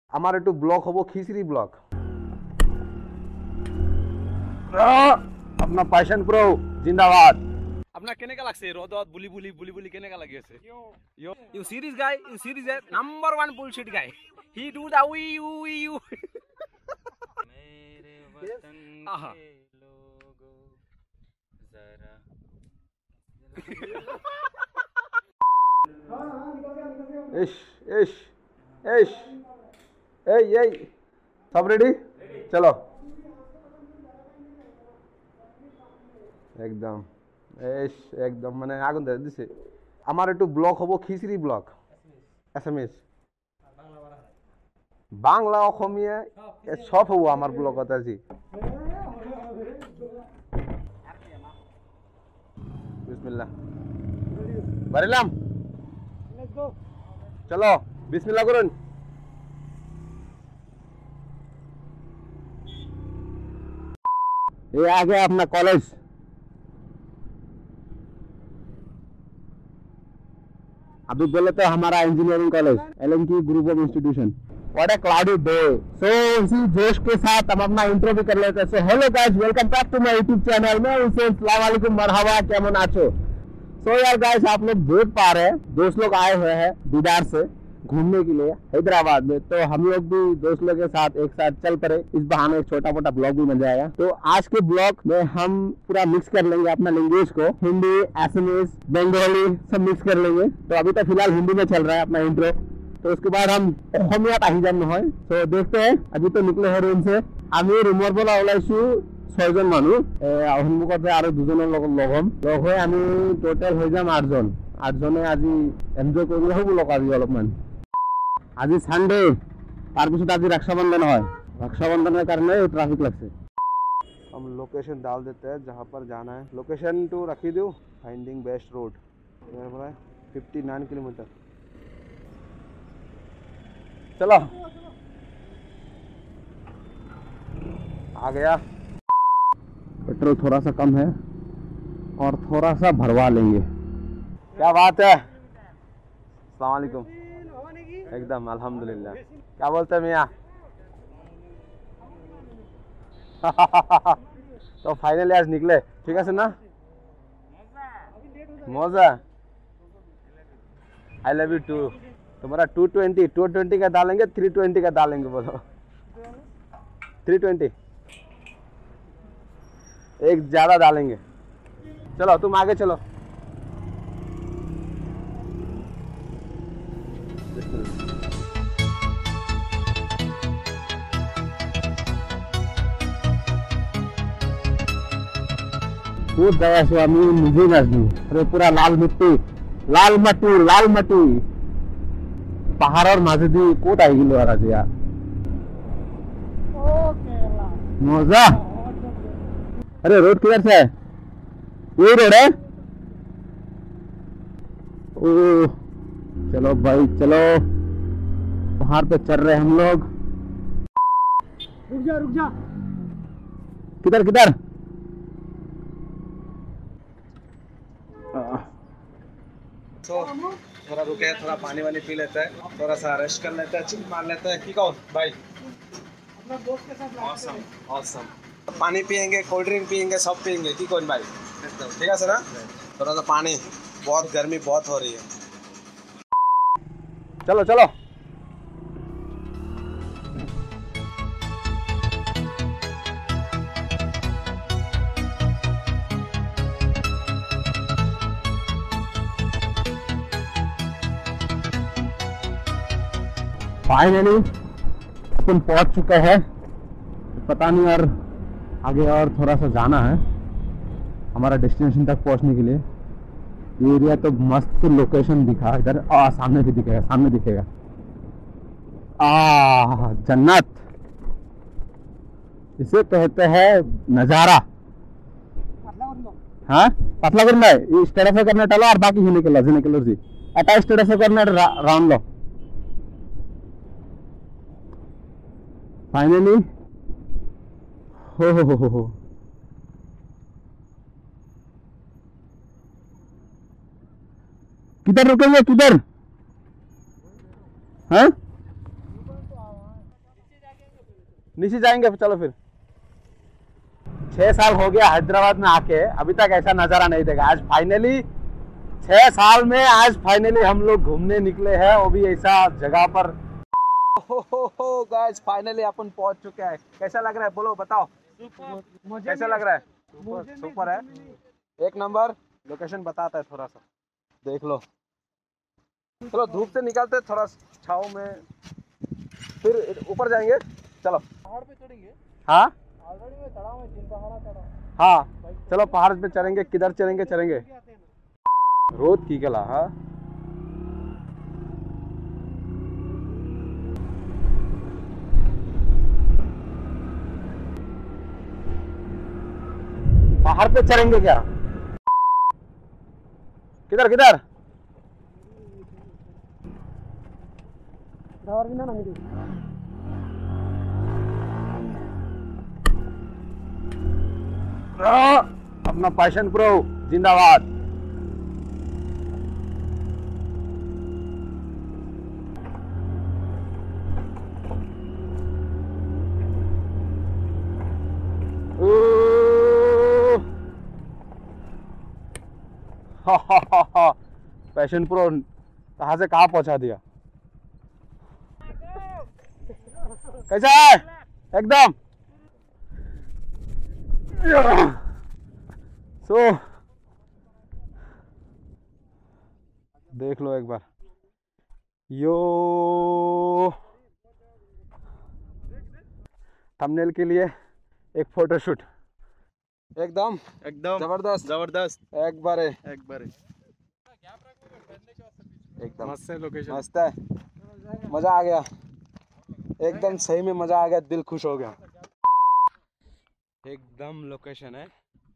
আমার একটু ব্লক হবো খিচড়ি ব্লক अपना पैशन प्रो जिंदाबाद। अपना केने का लगसे रोद बुली बुली बुली बुली केने का लगे से you see this guy, you see this guy, number one bullshit guy, he do the we you मेरे वतन के लोगों जरा इश इश इश ए सब रेडी चलो একদম এস একদম মানে আগুন ধরে দিছে আমার একটু ব্লক হবো খিচড়ি ব্লক এসএমএস বাংলা অসমীয়া সব হবো আমার ব্লকত আজি বিসমিল্লাহ বারিলাম লেটস গো চলো বিসমিল্লাহ করুন ये आ गया अपना कॉलेज अभी बोले तो हमारा इंजीनियरिंग कॉलेज एलएनकी group of institution what a cloudy day so इसी जोश के साथ हम अपना इंट्रो भी कर लेते हैं so hello guys welcome back to my YouTube channel में उसे अस्सलाम वालेकुम मरहबा केमन आछो सो यार गाइस आप लोग देख पा रहे हैं दोस्त लोग आए हुए हैं दीदार से घूमने के लिए हैदराबाद में तो हम लोग भी दोस्त लोग के साथ एक साथ चल पड़े इस बहाने एक छोटा मोटा ब्लॉग भी बन जाएगा तो आज के ब्लॉग में हम पूरा मिक्स कर लेंगे अपना लैंग्वेज को हिंदी असमीज बंगाली सब मिक्स कर लेंगे तो अभी तो फिलहाल हिंदी में चल रहा है अपना इंट्रो तो उसके बाद हम অসমীয়া আহি যাম নহয় तो देखते हैं अभी तो निकले हैं रूम से আমি रूमर পৰা ওলাইছো 6 জন মানুহ সন্মুখতে আৰু দুজনৰ লগত লগ হৈ আমি টোটাল হৈ যাম 8 জন 8 জনে আজি এনজয় কৰিব হ'ব লক আজি অলপমান आज संडे तार पिछे आज रक्षाबंधन है रक्षाबंधन के कारण ट्रैफिक लगते हम लोकेशन डाल देते हैं जहाँ पर जाना है लोकेशन टू रखी दो फाइंडिंग बेस्ट रोड 59 किलोमीटर चलो आ गया पेट्रोल थोड़ा सा कम है और थोड़ा सा भरवा लेंगे क्या बात है अस्सलाम वालेकुम एकदम अल्हम्दुलिल्लाह क्या बोलते हैं मियाँ तो फाइनली आज निकले ठीक है ना मौजा आई लव यू टू तुम्हारा 220 का डालेंगे 320 का डालेंगे बोलो 320 एक ज्यादा डालेंगे चलो तुम आगे चलो खूब गया स्वामी मुझे नहीं अरे पूरा लाल मट्टी पहाड़र माजेदी कत आई गलो आज यार मजा अरे रोड किधर से है ये रोड है ओ चलो भाई चलो पहाड़ पे चल रहे हम लोग रुक जा किधर तो थोड़ा रुके थोड़ा पानी वानी पी लेता है थोड़ा सा रेस्ट कर लेता है चिल मार लेता है ठीक है भाई अपना दोस्त के साथ ऑसम पानी पियेंगे कोल्ड ड्रिंक पियेंगे सब पियेंगे ठीक है भाई ठीक है सर थोड़ा सा पानी बहुत गर्मी बहुत हो रही है चलो चलो फाइनली अपन पहुंच चुके हैं पता नहीं यार आगे और थोड़ा सा जाना है हमारा डेस्टिनेशन तक पहुंचने के लिए ये एरिया तो मस्त लोकेशन दिखा इधर सामने भी दिखेगा जन्नत इसे कहते हैं नजारा हाँ पतला करना है इस तरह से करना टालो और बाकी हिने के जी अटैच तरह से करना राउंड लो फाइनली हो किधर रुकेंगे किधर हाँ नीचे जाएंगे चलो फिर। 6 साल हो गया हैदराबाद में आके, अभी तक ऐसा नजारा नहीं देखा। आज फाइनली 6 साल में आज फाइनली हम लोग घूमने निकले हैं, वो भी ऐसा जगह पर। हो गाइस फाइनली अपन पहुंच चुके हैं। कैसा लग रहा है बोलो, बताओ कैसा लग रहा है? सुपर है, एक नंबर। लोकेशन बताता है थोड़ा सा, देख लो। चलो धूप से निकलते थोड़ा छाव में, फिर ऊपर जाएंगे। चलो पहाड़ पे चढ़ेंगे। हाँ ऑलरेडी मैं चढ़ा हूं, 3 पहाड़ा चढ़ा। हाँ चलो पहाड़ पे चढ़ेंगे। किधर चढ़ेंगे? रोड की गला। हाँ पहाड़ पे चढ़ेंगे क्या? किधर? अपना पैशन प्रो जिंदाबाद। पैशन प्रो कहाँ से कहाँ पहुंचा दिया। कैसा है? एकदम देख लो एक बार। यो थंबनेल के लिए एक फोटोशूट एकदम जबरदस्त एक बार एकदम मस्त है लोकेशन, मस्त है। मजा आ गया एकदम, सही में मजा आ गया, दिल खुश हो गया एकदम लोकेशन है।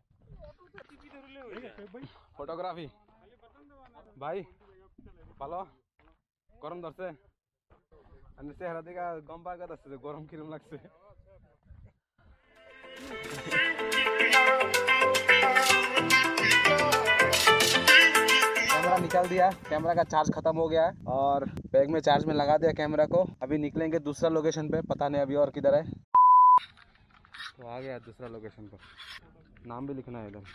फोटोग्राफी भाई ভালো গরম ধরছে, আমি চেহারা দিকে গম পাওয়া যাচ্ছে গরম কিরম লাগছে। कैमरा निकाल दिया, कैमरा का चार्ज खत्म हो गया है और बैग में चार्ज में लगा दिया कैमरा को। अभी निकलेंगे दूसरा लोकेशन पे, पता नहीं अभी और किधर है। तो आ गया दूसरा लोकेशन पर, नाम भी लिखना है इधर।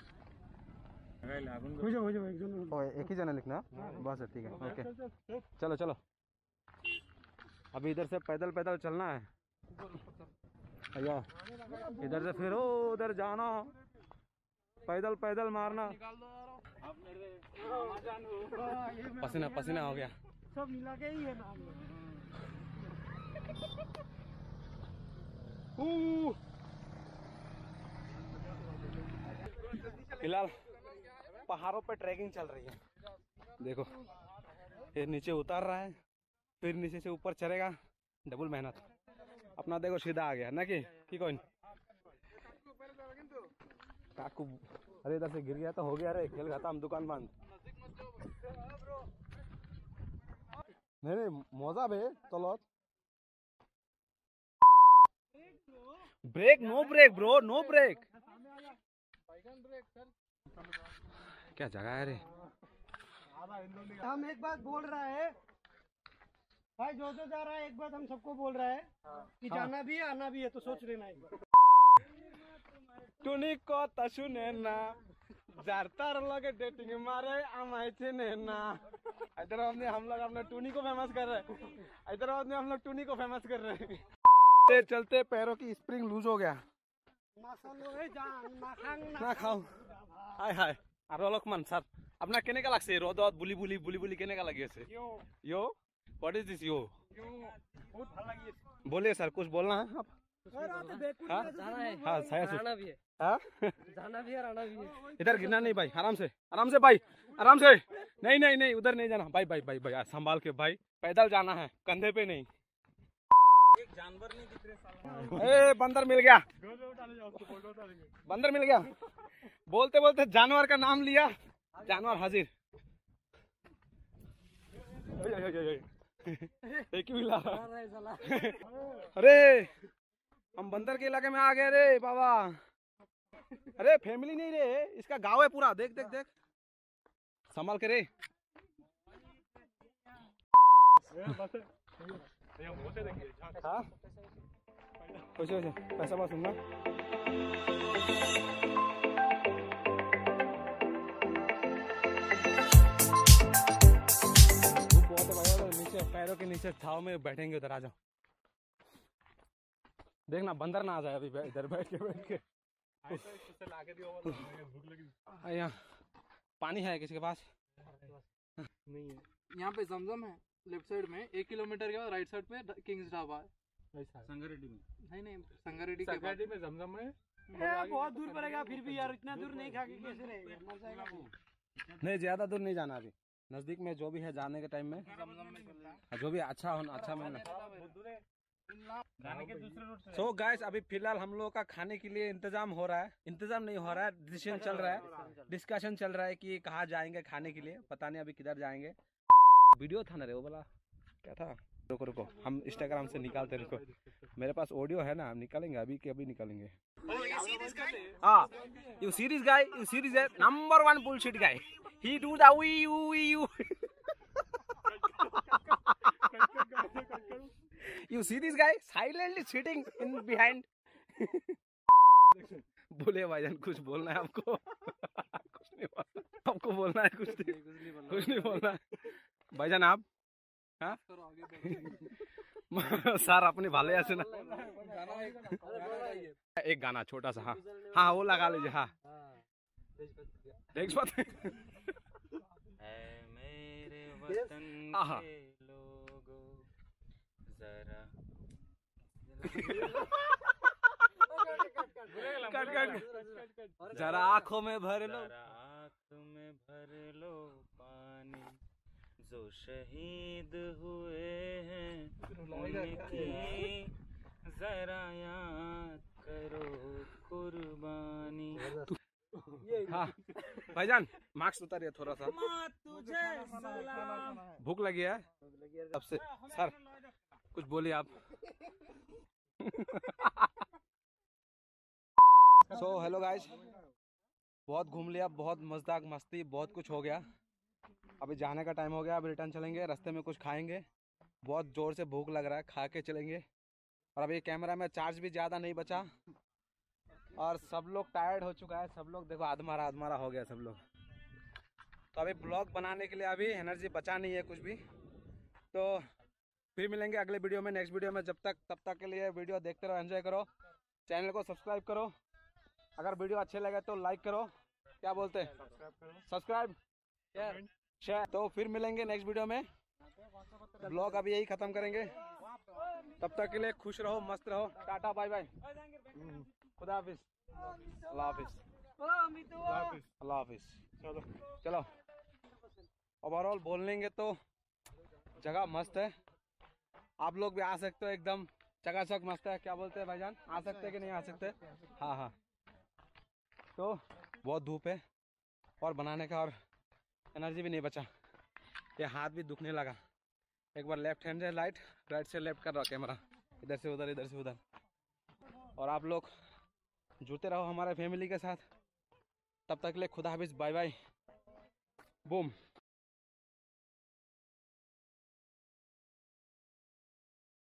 एक ही जना लिखना बस है, ठीक है ओके। चलो अभी इधर से पैदल चलना है भैया, इधर से फिर उधर जाना, पैदल मारना। पसीना हो गया सब मिला के ही है नाम। फिलहाल पहाड़ों पे ट्रैकिंग चल रही है। देखो ये नीचे उतार रहा है, फिर नीचे से ऊपर चढ़ेगा, डबल मेहनत। अपना देखो सीधा आ गया ना कि कौन काकू। अरे इधर से गिर गया तो हो गया रे, खेल खत्म, दुकान बंद। नहीं मजा बे चलो। Break no break bro, no break. क्या जगह है रे। हम एक बात बोल रहा है भाई, जो जा रहा है एक बात हम सबको बोल रहा है कि जाना भी है आना भी है, तो सोच लेना है। टुनी को तसुने ना जारतार लगे डेटिंग मारे आमाइचे ने ना। हैदराबाद में हम लोग अपने टूनी को फेमस कर रहे हैं। हैदराबाद में हम लोग टूनी को फेमस कर रहे हैं। चलते पैरों की स्प्रिंग लूज हो गया। ना खाओ हाय আর অলকমান স্যার আপনার কেনেকা লাগছে রদত বুলি কেনেকা লাগি আছে? Yo what is this yo? बहुत ভাল লাগি আছে। बोलिए सर कुछ बोलना है आप? हाँ जाना भी है, हाँ जाना भी है आना भी है। इधर गिरना नहीं भाई, आराम से भाई, आराम से। नहीं उधर नहीं जाना भाई, संभाल के भाई, पैदल जाना है, कंधे पे नहीं। एक जानवर नहीं दिख रहे साला। ए बंदर मिल गया, बोलते जानवर का नाम लिया, जानवर हाजिर। एक ही मिला। अरे हम बंदर के इलाके में आ गए रे बाबा। अरे फैमिली नहीं रे, इसका गांव है पूरा। देख संभाल के रे। हाँ खुश हो पैसा पास दूंगा। धूप बहुत है भाई, नीचे पैरों के नीचे छाव में बैठेंगे, उधर आ जाओ। देखना बंदर ना आ जाए अभी इधर बैठ के। यहाँ पानी है किसी के पास? नहीं है। यहाँ पे जमजम है लेफ्ट साइड में, 1 किलोमीटर के बाद राइट साइड पे किंग्स ढाबा है संगारेड्डी में। नहीं संगारेड्डी में जमजम है। बहुत दूर पड़ेगा फिर भी यार, इतना दूर नहीं खा के कैसे रहेगा, मर जाएगा। नहीं ज्यादा दूर नहीं जाना, अभी नजदीक में जो भी है जाने के टाइम में जो भी अच्छा हो अच्छा मिलना। सो गाइस अभी फिलहाल हम लोगों का खाने के लिए इंतजाम हो रहा है, इंतजाम नहीं हो रहा है, डिसीजन चल रहा है, डिस्कशन चल रहा है कि कहाँ जाएंगे खाने के लिए, पता नहीं अभी किधर जाएंगे। वीडियो था ना रे वो वाला, क्या था? रुको रुको हम इंस्टाग्राम से निकालते, रुको मेरे पास ऑडियो है ना, हम निकालेंगे अभी के अभी निकालेंगे। हाँ you see this guy, you see this number 1 bullshit guy, he do the we you You see this guy silently sitting in behind. बोले भाईजान कुछ बोलना है आपको? कुछ नहीं बोलना, आपको बोलना है कुछ नहीं बोलना भाईजान आप? हाँ सर अपने भाले ऐसे ना एक गाना छोटा सा, हाँ हाँ वो लगा लीजिए। हाँ देख बात मेरे वतन जरा आंखों में भर लो पानी, जो शहीद हुए हैं उनकी जरा याद करो कुर्बानी। हाँ भाईजान मार्क्स उतारिए थोड़ा सा, भूख लगी है अब से। सर कुछ बोलिए आप। सो हेलो गाइस, बहुत घूम लिया, बहुत मजाक मस्ती बहुत कुछ हो गया, अभी जाने का टाइम हो गया, अब रिटर्न चलेंगे, रास्ते में कुछ खाएंगे, बहुत जोर से भूख लग रहा है, खा के चलेंगे। और अभी कैमरा में चार्ज भी ज़्यादा नहीं बचा और सब लोग टायर्ड हो चुका है, सब लोग देखो आधमारा हो गया सब लोग। तो अभी ब्लॉग बनाने के लिए अभी एनर्जी बचा नहीं है कुछ भी, तो फिर मिलेंगे अगले वीडियो में, नेक्स्ट वीडियो में। तब तक के लिए वीडियो देखते रहो, एंजॉय करो, चैनल को सब्सक्राइब करो, अगर वीडियो अच्छे लगे तो लाइक करो, क्या बोलते हैं, सब्सक्राइब शेयर। तो फिर मिलेंगे नेक्स्ट वीडियो में, ब्लॉग अभी यही खत्म करेंगे, तब तक के लिए खुश रहो, मस्त रहो, टाटा बाय बाय, खुदा हाफिज, अल्लाह हाफिज, अल्लाह हाफिज। चलो ओवरऑल बोल लेंगे तो जगह मस्त है, आप लोग भी आ सकते हो, एकदम चकाचक मस्त है, क्या बोलते हैं भाईजान, आ सकते हैं कि नहीं आ सकते? हाँ हाँ। तो बहुत धूप है और बनाने का और एनर्जी भी नहीं बचा, ये हाथ भी दुखने लगा। एक बार लेफ्ट हैंड से राइट से लेफ्ट कर रहा कैमरा, इधर से उधर इधर से उधर। और आप लोग जुड़ते रहो हमारे फैमिली के साथ, तब तक के लिए खुदा हाफिज, बाय बाय, बूम।